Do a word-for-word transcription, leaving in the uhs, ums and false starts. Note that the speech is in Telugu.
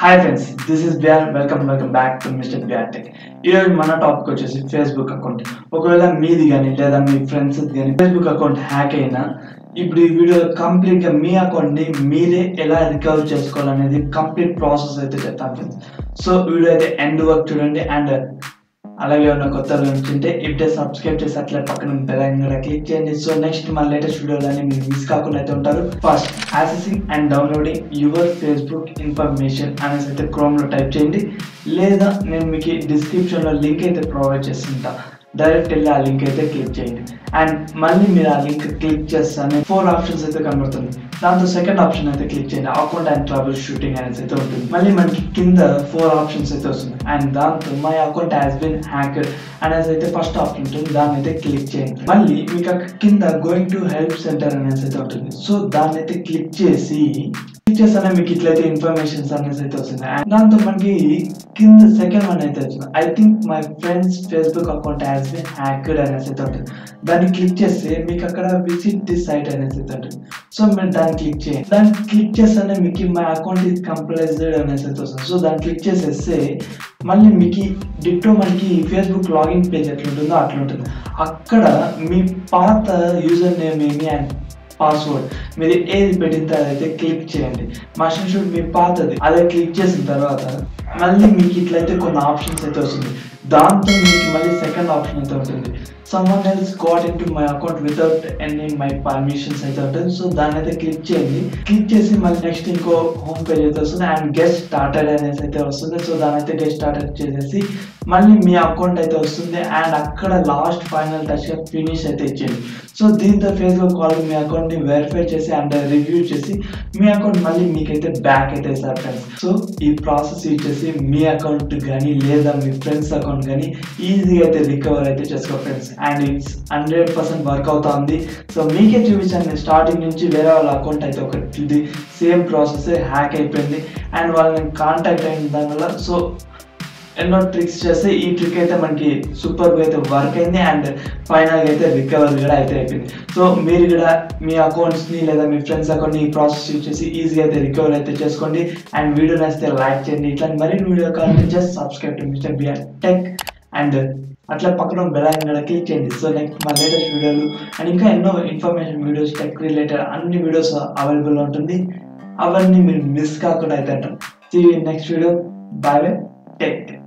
Hi friends, this is Biar. Welcome, welcome back to Mister Biar Tech. ఈరోజు మన టాపిక్ వచ్చేసి ఫేస్బుక్ అకౌంట్. ఒకవేళ మీది కానీ లేదా మీ ఫ్రెండ్స్ కానీ ఫేస్బుక్ అకౌంట్ హ్యాక్ అయినా ఇప్పుడు ఈ వీడియో కంప్లీట్ గా మీ అకౌంట్ ని మీరే ఎలా రికవర్ చేసుకోవాలనేది కంప్లీట్ ప్రాసెస్ అయితే చెప్తాను ఫ్రెండ్స్. సో వీడియో అయితే ఎండ్ వరకు చూడండి. అండ్ అలాగే ఉన్న కొత్త ఉంటే ఇప్పుడే సబ్స్క్రైబ్ చేసి అట్లా పక్కన బెల్ ఐకాన్ కూడా క్లిక్ చేయండి. సో నెక్స్ట్ మన లేటెస్ట్ వీడియోలని మీరు మిస్ కాకుండా అయితే ఉంటారు. First accessing and downloading your Facebook information అనేసి అయితే క్రోమ్ లో టైప్ చేయండి, లేదా నేను మీకు డిస్క్రిప్షన్ లో లింక్ అయితే ప్రొవైడ్ చేస్తుంటా. డైరెక్ట్ వెళ్ళి ఆ లింక్ అయితే క్లిక్ చేయండి. అండ్ మళ్ళీ మీరు ఆ లింక్ క్లిక్ చేస్తానే ఫోర్ ఆప్షన్స్ అయితే కనబడుతుంది. దాంతో సెకండ్ ఆప్షన్ అయితే క్లిక్ చేయండి, అకౌంట్ అండ్ ట్రబుల్ షూటింగ్ అనేసి అయితే ఉంటుంది. మళ్ళీ మనకి కింద ఫోర్ ఆప్షన్స్ అయితే వస్తుంది. అండ్ దాంతో my account has been hacked అనేసి అయితే ఫస్ట్ ఆప్షన్ ఉంటుంది, దాన్ని అయితే క్లిక్ చేయండి. మళ్ళీ మీకు అక్కడ కింద గోయింగ్ టు హెల్ప్ సెంటర్ అనేసి అయితే ఉంటుంది. సో దాన్ని అయితే క్లిక్ చేసి క్లిక్ చేస్తానే మీకు ఇట్లయితే ఇన్ఫర్మేషన్స్ అనేసి అయితే వస్తుంది. అండ్ దాంతో మనకి కింద సెకండ్ వన్ అయితే వచ్చింది, I think my friend's Facebook account has been hacked అనేసి అయితే ఉంటుంది. దాన్ని క్లిక్ చేస్తే మీకు అక్కడ విజిట్ దిస్ సైట్ అనేసి అయితే ఉంటుంది. సో మీరు దాన్ని క్లిక్ చేయండి. దాన్ని క్లిక్ చేస్తేనే మీకు మై అకౌంట్ ఈజ్ కంప్లైజ్డ్ అనేసి అయితే వస్తుంది. సో దాన్ని క్లిక్ చేసేస్తే మళ్ళీ మీకు డిట్టో మనకి ఫేస్బుక్ లాగిన్ పేజ్ ఎట్లుంటుందో అట్లా ఉంటుంది. అక్కడ మీ పాత యూజర్ నేమ్ ఏమి అండ్ పాస్వర్డ్ మీరు ఏది పెట్టిన అదైతే క్లిక్ చేయండి. మషన్ షూట్ మీ పాతది అదే క్లిక్ చేసిన తర్వాత మళ్ళీ మీకు ఇట్లయితే కొన్ని ఆప్షన్స్ అయితే వస్తుంది. దాంతో మీకు మళ్ళీ సెకండ్ ఆప్షన్ అయితే ఉంటుంది, someone else got into my account without any my permissions అయితే ఉంటుంది. సో దాన్ని అయితే క్లిక్ చేయండి. క్లిక్ చేసి మళ్ళీ నెక్స్ట్ ఇంకో హోమ్ పేజ్ అయితే వస్తుంది అండ్ గెట్ స్టార్టెడ్ అనేసి అయితే వస్తుంది. సో దాన్ని అయితే గెట్ స్టార్టెడ్ చేసేసి మళ్ళీ మీ అకౌంట్ అయితే వస్తుంది. అండ్ అక్కడ లాస్ట్ ఫైనల్ టచ్ గా ఫినిష్ అయితే ఇచ్చేయండి. సో దీంతో ఫేస్బుక్ వాళ్ళు మీ అకౌంట్ ని వెరిఫై చేసి అండ్ రివ్యూ చేసి మీ అకౌంట్ మళ్ళీ మీకైతే బ్యాక్ అయితే ఇస్తారు ఫ్రెండ్స్. సో ఈ ప్రాసెస్ యూజ్ చేసి మీ అకౌంట్ కానీ లేదా మీ ఫ్రెండ్స్ అకౌంట్ కానీ ఈజీగా అయితే రికవర్ అయితే చేసుకో friends. And it's hundred percent work అవుతుంది. సో మీకే చూపించాను స్టార్టింగ్ నుంచి వేరే వాళ్ళ అకౌంట్ అయితే ఒకటి సేమ్ ప్రాసెస్ హ్యాక్ అయిపోయింది అండ్ వాళ్ళని కాంటాక్ట్ అయిన దానివల్ల సో ఎన్నో ట్రిక్స్ చేస్తే ఈ ట్రిక్ అయితే మనకి సూపర్గా అయితే వర్క్ అయింది అండ్ ఫైనల్గా అయితే రికవర్ కూడా అయితే అయిపోయింది. సో మీరు కూడా మీ అకౌంట్స్ని లేదా మీ ఫ్రెండ్స్ అకౌంట్ని ఈ ప్రాసెస్ యూజ్ చేసి ఈజీగా అయితే రికవర్ అయితే చేసుకోండి. అండ్ వీడియో నచ్చితే లైక్ చేయండి. ఇట్లా మరిన్ని వీడియో కావాలంటే just subscribe to mister BR tech and అట్లా పక్కన బెల్ ఐకాన్ కూడా క్లిక్ చేయండి. సో నెక్స్ట్ మా లేటెస్ట్ వీడియోలు అండ్ ఇంకా ఎన్నో ఇన్ఫర్మేషన్ వీడియోస్ టెక్ రిలేటెడ్ అన్ని వీడియోస్ అవైలబుల్ ఉంటుంది. అవన్నీ మీరు మిస్ కాకుండా అయితే అంటారు. See you in next video. Bye bye, take care.